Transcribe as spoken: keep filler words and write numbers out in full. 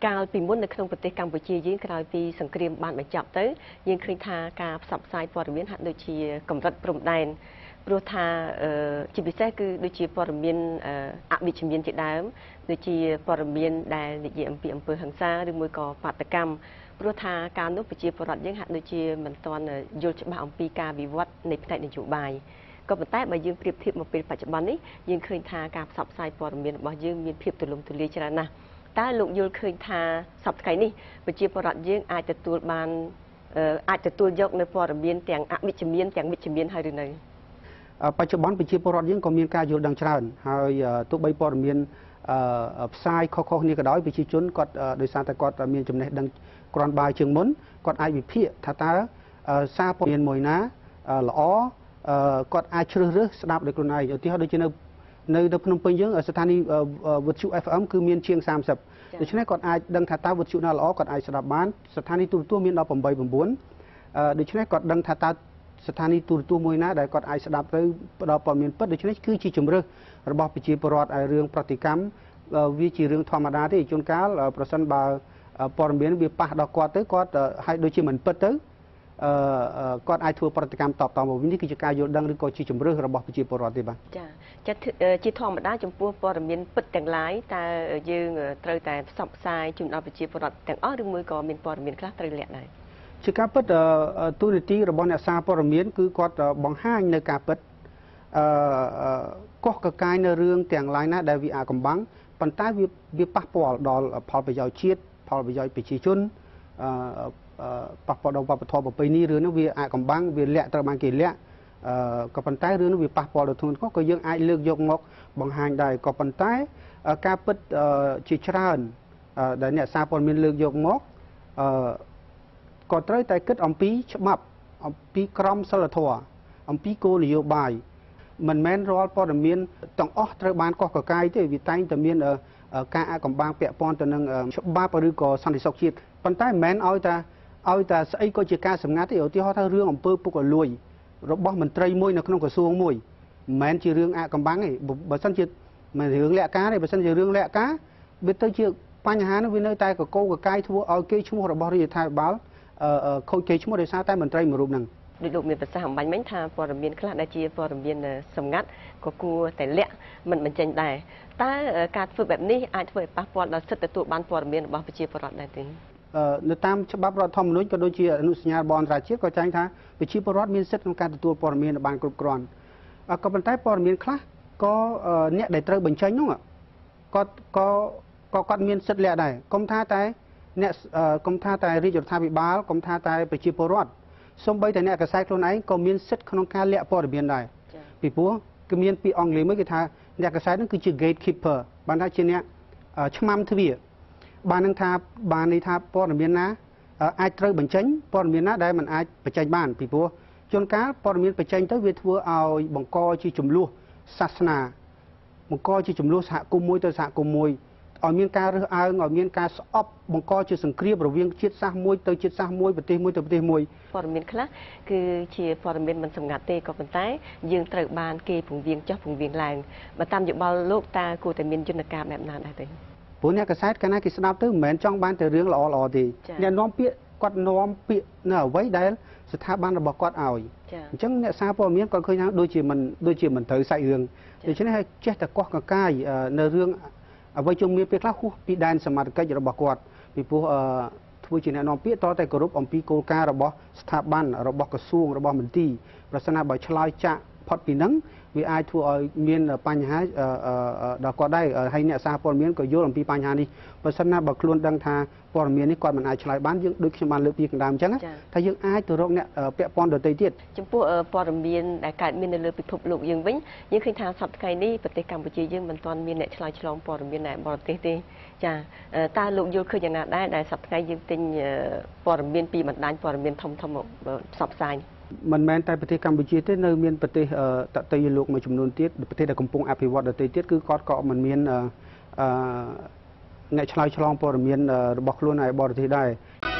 កាលពីមុននៅក្នុងប្រទេសកម្ពុជាយើងក្រោយពីសង្គ្រាមបានបញ្ចប់ទៅយើងឃើញថាការផ្សព្វផ្សាយព័ត៌មានហាក់ដូចជាកម្រិតព្រំដែនព្រោះថាជាពិសេសគឺដូចជាព័ត៌មានអវិជ្ជមានជាដើមដូចជាព័ត៌មានដែលនិយាយអំពីអំពើហិង្សាឬមួយក៏បាតកម្មព្រោះថាការនោះប្រជាពលរដ្ឋយើងហាក់ដូចជាមិនទាន់យល់ច្បាស់អំពីការវិវត្តនៃផ្នែកនយោបាយក៏ប៉ុន្តែបើយើងប្រៀបធៀបមកពេលបច្ចុប្បន្ននេះយើងឃើញថាការផ្សព្វផ្សាយព័ត៌មានរបស់យើងមានភាពទូលំទូលាយច្រើនណាស់តើលោកយល់ឃើញថាសប្តាហ៍ថ្ងៃនេះប្រជាពលរដ្ឋយើងអាចទទួលបានអាចទទួលយកនៅព័ត៌មានទាំងអវិជ្ជមានទាំងវិជ្ជមានហើយឬនៅបច្ចុប្បន្នប្រជាពលរដ្ឋយើងក៏មានការយល់ដឹងច្រើនហើយទោះបីព័ត៌មានផ្សាយខុសៗគ្នាក៏ដោយប្រជាជនគាត់ដោយសារតែគាត់មានចំណេះដឹងគ្រាន់បើជាងមុនគាត់អាចវិភាគថាតើសារព័ត៌មានមួយណាល្អគាត់អាចជ្រើសរើសស្ដាប់ដោយខ្លួនឯងឧទាហរណ៍ដូចជានៅនៅនៅភ្នំពេញយើងស្ថានីយ៍វិទ្យុ F M គឺមានជាងសាមសិបដូច្នេះគាត់អាចដឹងថាតើវិទ្យុណាល្អគាត់អាចស្ដាប់បានស្ថានីយ៍ទូរទស្សន៍មានដល់ប្រាំបី ៩ដូច្នេះគាត់ដឹងថាតើស្ថានីយ៍ទូរទស្សន៍មួយណាដែលគាត់អាចស្ដាប់ទៅផ្ដល់ព័ត៌មានពិតដូច្នេះគឺជាជំរើសរបស់ប្រជាពលរដ្ឋឲ្យរឿងប្រតិកម្មវាជារឿងធម្មតាទេជួនកាលប្រសិនបើព័ត៌មានវាប៉ះដល់គាត់ទៅគាត់ឲ្យដូចជាមិនពិតទៅគាត់អាចធ្វើប្រតិកម្មតបតមកវិញនេះគឺជាការយល់ដឹងឬក៏ជាជំរើសរបស់ប្រជាពលរដ្ឋទេបាទចាចាជាធម្មតាចំពោះព័ត៌មានពិតទាំងឡាយតើយើងត្រូវតែផ្សព្វផ្សាយជូនដល់ប្រជាពលរដ្ឋទាំងអស់ឬមួយក៏មានព័ត៌មានខ្លះត្រូវលាក់ដែរជាការពិតទូនីតិរបស់អ្នកសារព័ត៌មានគឺគាត់បង្ហាញនៅការពិតអឺកោះកកាយនៅរឿងទាំងឡាយណាដែលវាអាកំបាំងប៉ុន្តែវាវាប៉ះពាល់ដល់ផលប្រយោជន៍ជាតិផលប្រយោជន៍ប្រជាជនអឺប៉ះពាល់ដល់វប្បធម៌ប្រពៃណីរឿងនោះវាអាកំបាំងវាលាក់ត្រូវបានគេលាក់អឺក៏ប៉ុន្តែរឿងនោះវាប៉ះពាល់ដល់ធ្ងន់ធ្ងរក៏យើងអាចលើកយកមកបង្ហាញដែរក៏ប៉ុន្តែការពិតជាច្រើនដែលអ្នកសារព័ត៌មានលើកយកមកអឺក៏ត្រូវតែគិតអំពីច្បាប់អំពីក្រមសីលធម៌អំពីគោលនយោបាយមិនមែនរាល់ព័ត៌មានទាំងអស់ត្រូវបានកោះកកាយទេវាតែងតែមានការអាកំបាំងពាក់ព័ន្ធទៅនឹងច្បាប់ឬក៏សន្តិសុខជាតិប៉ុន្តែមិនមែនឲ្យតែឲ្យតែស្អីក៏ជាការសម្ងាត់ទេឧទាហរណ៍ថារឿងអំពើពុករលួយរបស់មន្ត្រីមួយនៅក្នុងក្រសួងមួយមិនមែនជារឿងអាកំបាំងទេបើសិនជាមិនរឿងលាក់ការទេបើសិនជារឿងលាក់ការវាទៅជាបញ្ហានោះវានៅតែកកោកកាយធ្វើឲ្យគេឈ្មោះរបស់រាជរដ្ឋាភិបាលខូចគេឈ្មោះដោយសារតែមន្ត្រីមួយរូបហ្នឹងដូចលោកមានប្រសាសន៍អំបញ្ញមិញថាព័ត៌មានខ្លះដែលជាព័ត៌មានសម្ងាត់ក៏គួរតែលាក់មិនបញ្ចេញដែរតើការធ្វើបែបនេះអាចធ្វើឲ្យប៉ះពាល់ដល់សិទ្ធិទទួលបានព័ត៌មានរបស់ប្រជាពលរដ្ឋដែរទេនៅតាមច្បាប់រដ្ឋធម្មនុញ្ញក៏ដូចជាអនុសញ្ញារបស់អន្តរជាតិក៏ចែងថាប្រជាពលរដ្ឋមានសិទ្ធិក្នុងការទទួលព័ត៌មានបានគ្រប់គ្រាន់ក៏ប៉ុន្តែព័ត៌មានខ្លះក៏អ្នកដែលត្រូវបញ្ចេញនោះគាត់ក៏ក៏គាត់មានសិទ្ធិលាក់ដែរកុំថាតែអ្នកកុំថាតែរាជរដ្ឋាភិបាលកុំថាតែប្រជាពលរដ្ឋសូម្បីតែអ្នកកសែតខ្លួនឯងក៏មានសិទ្ធិក្នុងការលាក់ព័ត៌មានដែរពីព្រោះគឺមានពាក្យអង់គ្លេសមួយគេថាអ្នកកសែតហ្នឹងគឺជា gatekeeper បានថាជាអ្នកឆ្មាំទ្វារបាននឹងថាបានន័យថាព័ត៌មានណាអាចត្រូវបញ្ចេញព័ត៌មានណាដែលមិនអាចបញ្ចេញបានពីព្រោះជួនកាលព័ត៌មានបញ្ចេញទៅវាធ្វើឲ្យបង្កជាចំនួនសាសនាបង្កជាចំនួនសហគមន៍មួយទៅសហគមន៍មួយឲ្យមានការរើសអើងឲ្យមានការស្អប់បង្កជាសង្គ្រាមរវាងជាតិសាសន៍មួយទៅជាតិសាសន៍មួយប្រទេសមួយទៅប្រទេសមួយព័ត៌មានខ្លះគឺជាព័ត៌មានមិនសម្ងាត់ទេក៏ប៉ុន្តែយើងត្រូវបានគេពង្រៀងចោះពង្រៀងឡើងបើតាមយោបល់លោកតើគួរតែមានយន្តការបែបណាដែរទេព្រោះអ្នកកសែតកាលណាគេស្ដាប់ទៅមិនមែនចង់បានតែរឿងល្អល្អទេអ្នកនាំពាក្យគាត់នាំពាក្យនៅអ្វីដែលស្ថាប័នរបស់គាត់ឲ្យអញ្ចឹងអ្នកសារព័ត៌មានគាត់ឃើញថាដូចជាមិនដូចជាមិនត្រូវសាច់រឿងដូច្នេះហើយចេះតែកោះកកាយនៅរឿងអ្វីជុំមានពេលខ្លះហួសពីដែនសមត្ថកិច្ចរបស់គាត់ពីព្រោះធ្វើជាអ្នកនាំពាក្យតតែគោរពអំពីគោលការណ៍របស់ស្ថាប័នរបស់ក្រសួងរបស់មន្ទីរប្រសិនណាបើឆ្លើយចាក់ផុតពីហ្នឹងវាអាចធ្វើឲ្យមានបញ្ហាដល់គាត់ដែរហើយអ្នកសារព័ត៌មានក៏យល់អំពីបញ្ហានេះបើសិនណាបើខ្លួនដឹងថាព័ត៌មាននេះគាត់មិនអាចឆ្លើយបានយើងដូចខ្ញុំបានលើកពីកណ្ដាលអញ្ចឹងថាយើងអាចទៅរកអ្នកពាក់ព័ន្ធដទៃទៀតចំពោះព័ត៌មានដែលកើតមាននៅលើពិភពលោកយើងវិញយើងឃើញថាសប្តាហ៍ថ្ងៃនេះប្រទេសកម្ពុជាយើងមិនទាន់មានអ្នកឆ្លើយឆ្លងព័ត៌មាននៅបរទេសទេចាតើលោកយល់ឃើញយ៉ាងណាដែរដែលសប្តាហ៍ថ្ងៃយើងទិញព័ត៌មានពីបណ្ដាញព័ត៌មានធំធំមកផ្សព្វផ្សាយមិនមែនតែប្រទេសកម្ពុជាទេនៅមានប្រទេសតន្ត្រីលោកមួយចំនួនទៀតប្រទេសដែលកំពុងអភិវឌ្ឍដទៃទៀតគឺគាត់ក៏មិនមានអ្នកឆ្លើយឆ្លងព័ត៌មានរបស់ខ្លួនឲ្យបរទេសដែរ